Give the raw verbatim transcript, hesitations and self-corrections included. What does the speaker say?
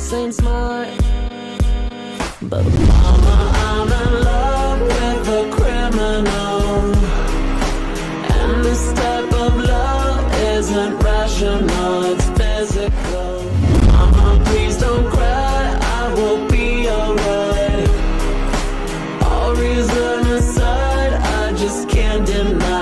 this ain't smart. But mama, I'm in love with a criminal, and this type of love isn't rational, it's physical. Mama, please don't cry, I will be alright. All reason aside, I just can't deny